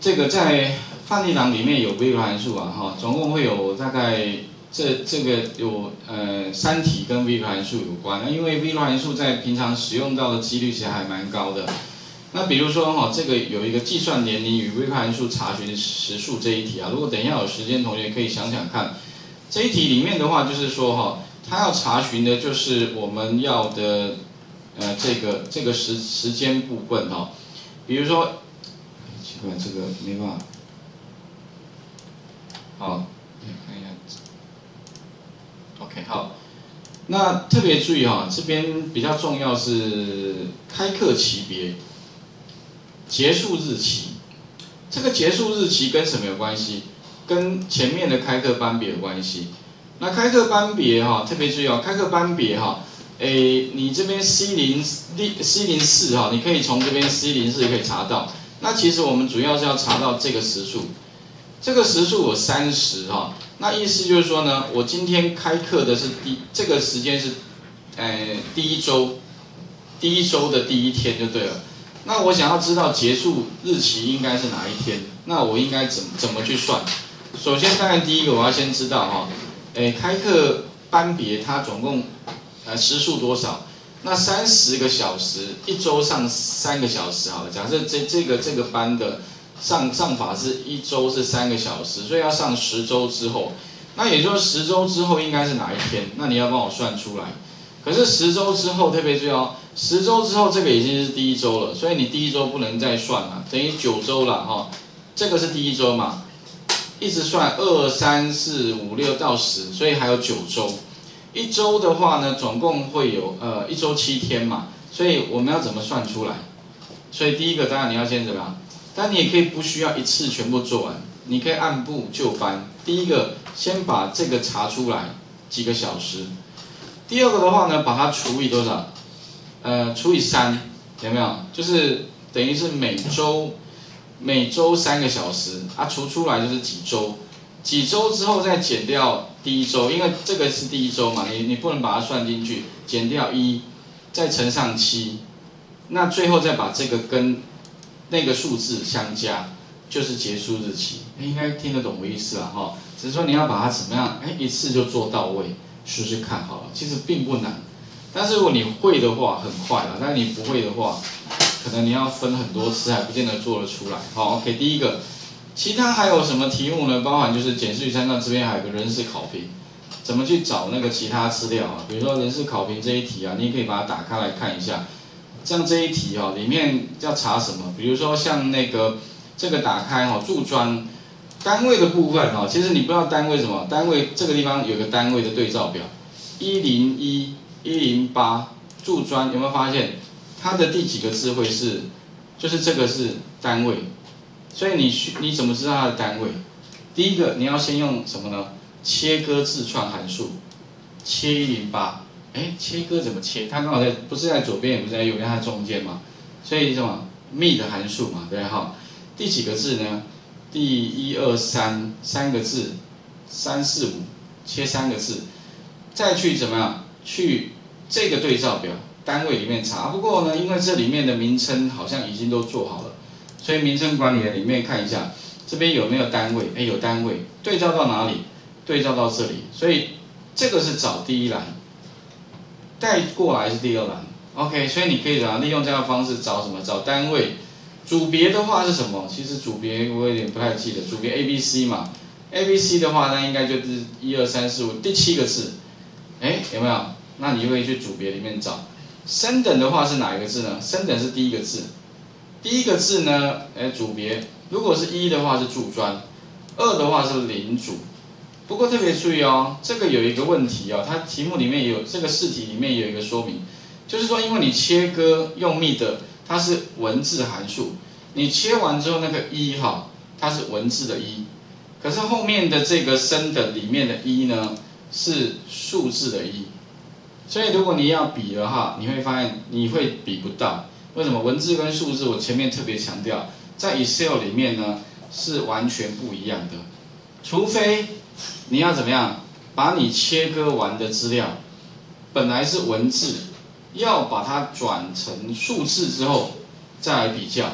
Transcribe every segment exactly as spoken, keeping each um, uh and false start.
这个在范例栏里面有微流函数啊，哈，总共会有大概这这个有呃三题跟微流函数有关。那因为微流函数在平常使用到的几率其实还蛮高的。那比如说哈，这个有一个计算年龄与微流函数查询时数这一题啊，如果等一下有时间，同学可以想想看。这一题里面的话，就是说哈，它要查询的就是我们要的呃这个这个时时间部分哈，比如说。 奇怪，这个没办法。好，看一下。OK， 好。那特别注意哈，这边比较重要是开课期别、结束日期。这个结束日期跟什么有关系？跟前面的开课班别有关系。那开课班别哈，特别注意哦，开课班别哈，诶，你这边 C 零 C 零四哈，你可以从这边 C 零四可以查到。 那其实我们主要是要查到这个时数，这个时数有三十哈，那意思就是说呢，我今天开课的是第这个时间是，呃第一周，第一周的第一天就对了。那我想要知道结束日期应该是哪一天，那我应该怎怎么去算？首先，当然第一个我要先知道哈，诶开课班别它总共呃时数多少？ 那三十个小时，一周上三个小时好了。假设这这个这个班的上上法是一周是三个小时，所以要上十周之后，那也就是十周之后应该是哪一天？那你要帮我算出来。可是十周之后特别注意哦，十周之后这个已经是第一周了，所以你第一周不能再算了，等于九周了哈。这个是第一周嘛，一直算二三四五六到十，所以还有九周。 一周的话呢，总共会有呃一周七天嘛，所以我们要怎么算出来？所以第一个当然你要先怎么样？但你也可以不需要一次全部做完，你可以按部就班。第一个先把这个查出来几个小时，第二个的话呢，把它除以多少？呃，除以三，有没有？就是等于是每周每周三个小时啊，除出来就是几周。 几周之后再减掉第一周，因为这个是第一周嘛，你你不能把它算进去，减掉一，再乘上七，那最后再把这个跟那个数字相加，就是结束日期。应该听得懂我意思啦哈，只是说你要把它怎么样，哎，一次就做到位，试试看好了，其实并不难。但是如果你会的话，很快啦，但是你不会的话，可能你要分很多次，还不见得做得出来。好 ，OK， 第一个。 其他还有什么题目呢？包含就是简式与参照这边还有个人事考评，怎么去找那个其他资料啊？比如说人事考评这一题啊，你也可以把它打开来看一下。像这一题哦，里面要查什么？比如说像那个这个打开哈、哦，驻专单位的部分哈、哦，其实你不知道单位什么，单位这个地方有个单位的对照表，一零一、一零八驻专有没有发现它的第几个字会是，就是这个是单位。 所以你需你怎么知道它的单位？第一个你要先用什么呢？切割字串函数，切一零八。哎，切割怎么切？它刚好在不是在左边，也不是在右边，它在中间嘛。所以什么 mid 的函数嘛，对哈。第几个字呢？第一二三三个字，三四五切三个字，再去怎么样？去这个对照表单位里面查。不过呢，因为这里面的名称好像已经都做好了。 所以名称管理的里面看一下，这边有没有单位？哎，有单位，对照到哪里？对照到这里。所以这个是找第一栏，带过来是第二栏。OK， 所以你可以怎样利用这样的方式找什么？找单位。组别的话是什么？其实组别我有点不太记得，组别 A B C 嘛。A B C 的话，那应该就是一二三四五第七个字。哎，有没有？那你就可以去组别里面找。升等的话是哪一个字呢？升等是第一个字。 第一个字呢，哎，组别，如果是一的话是驻专，二的话是领主。不过特别注意哦，这个有一个问题哦，它题目里面有这个试题里面有一个说明，就是说因为你切割用 mid 它是文字函数，你切完之后那个一哈，它是文字的一，可是后面的这个升等里面的一呢是数字的一，所以如果你要比的话，你会发现你会比不到。 为什么文字跟数字？我前面特别强调，在 Excel 里面呢是完全不一样的，除非你要怎么样把你切割完的资料，本来是文字，要把它转成数字之后再来比较。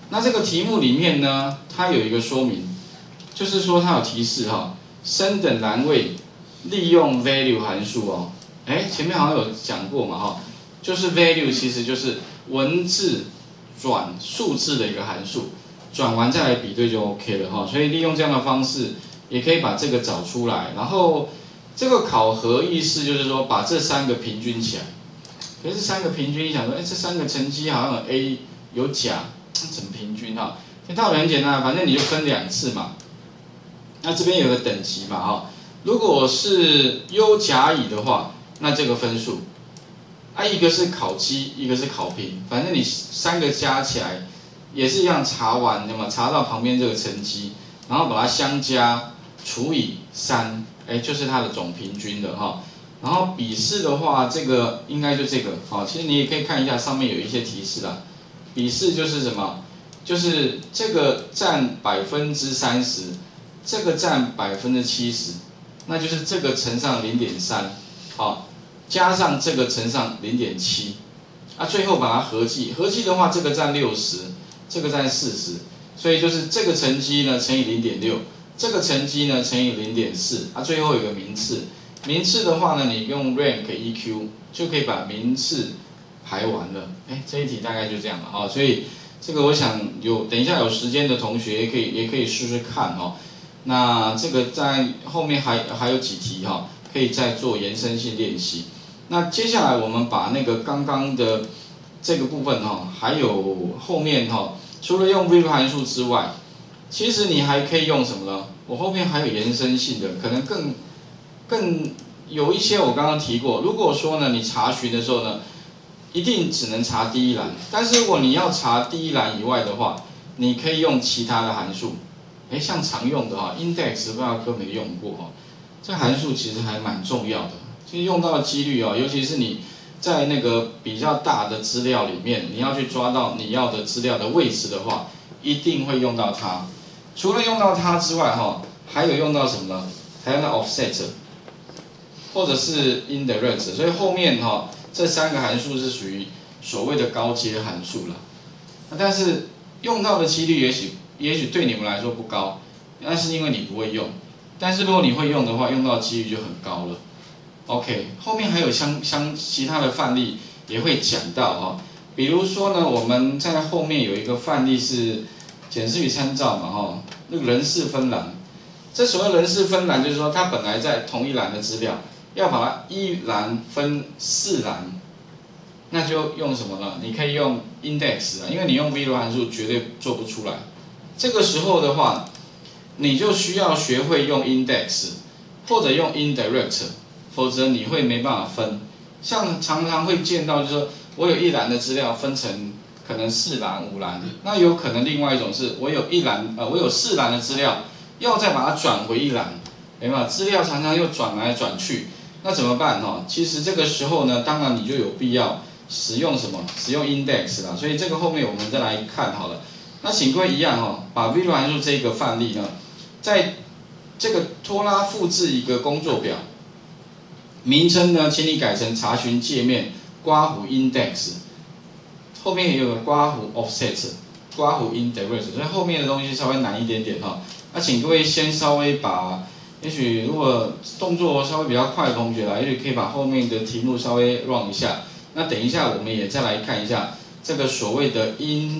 那这个题目里面呢，它有一个说明，就是说它有提示哈，升等栏位利用 value 函数哦，哎，前面好像有讲过嘛哈，就是 value 其实就是文字转数字的一个函数，转完再来比对就 OK 了哈，所以利用这样的方式也可以把这个找出来，然后这个考核意思就是说把这三个平均起来，可是三个平均，你想说，哎，这三个成绩好像有 A 有甲。怎么平均哈？这道理很简单，反正你就分两次嘛。那这边有个等级嘛哈，如果是优甲乙的话，那这个分数，啊一个是考绩，一个是考评，反正你三个加起来也是一样查完的嘛，查到旁边这个成绩，然后把它相加除以三，哎，就是它的总平均的哈。然后笔试的话，这个应该就这个好，其实你也可以看一下上面有一些提示啦。笔试就是什么？就是这个占百分之三十，这个占百分之七十，那就是这个乘上零点三，好，加上这个乘上零点七，啊，最后把它合计，合计的话，这个占六十，这个占四十，所以就是这个成绩呢乘以零点六，这个成绩呢乘以零点四，啊，最后有个名次，名次的话呢，你用 rank E Q 就可以把名次排完了，哎，这一题大概就这样了哈，所以这个我想有等一下有时间的同学也可以也可以试试看哈。那这个在后面还还有几题哈，可以再做延伸性练习。那接下来我们把那个刚刚的这个部分哈，还有后面哈，除了用 value 函数之外，其实你还可以用什么呢？我后面还有延伸性的，可能更更有一些我刚刚提过。如果说呢，你查询的时候呢，一定只能查第一栏，但是如果你要查第一栏以外的话，你可以用其他的函数。哎，像常用的哈 ，index 不知道各位有没有用过哈？这函数其实还蛮重要的，其实用到的几率哦，尤其是你在那个比较大的资料里面，你要去抓到你要的资料的位置的话，一定会用到它。除了用到它之外哈，还有用到什么呢？还有那 offset， 或者是 indirect， 所以后面哈。这三个函数是属于所谓的高阶函数了，但是用到的几率也许也许对你们来说不高，那是因为你不会用。但是如果你会用的话，用到的几率就很高了。OK， 后面还有相相其他的范例也会讲到哈，比如说呢，我们在后面有一个范例是检视与参照嘛哈，那个人事分栏，这所谓人事分栏就是说它本来在同一栏的资料。要把它一栏分四栏，那就用什么呢？你可以用 index 啊，因为你用 value 函数绝对做不出来。这个时候的话，你就需要学会用 index 或者用 indirect， 否则你会没办法分。像常常会见到，就是说我有一栏的资料分成可能四栏、五栏，那有可能另外一种是我有一栏呃我有四栏的资料，要再把它转回一栏，有没有？资料常常又转来转去。那怎么办哈？其实这个时候呢，当然你就有必要使用什么？使用 index 啦。所以这个后面我们再来看好了。那请各位一样哈，把 value 函数这个范例呢，在这个拖拉复制一个工作表，名称呢，请你改成查询界面刮胡 index， 后面也有个刮胡 offset， 刮胡 indirect， 所以后面的东西稍微难一点点哈。那请各位先稍微把。也许如果动作稍微比较快的同学啦，也许可以把后面的题目稍微 run 一下。那等一下我们也再来看一下这个所谓的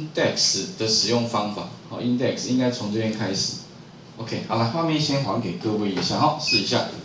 index 的使用方法。好 ，index 应该从这边开始。OK， 好了，画面先还给各位一下，好，试一下。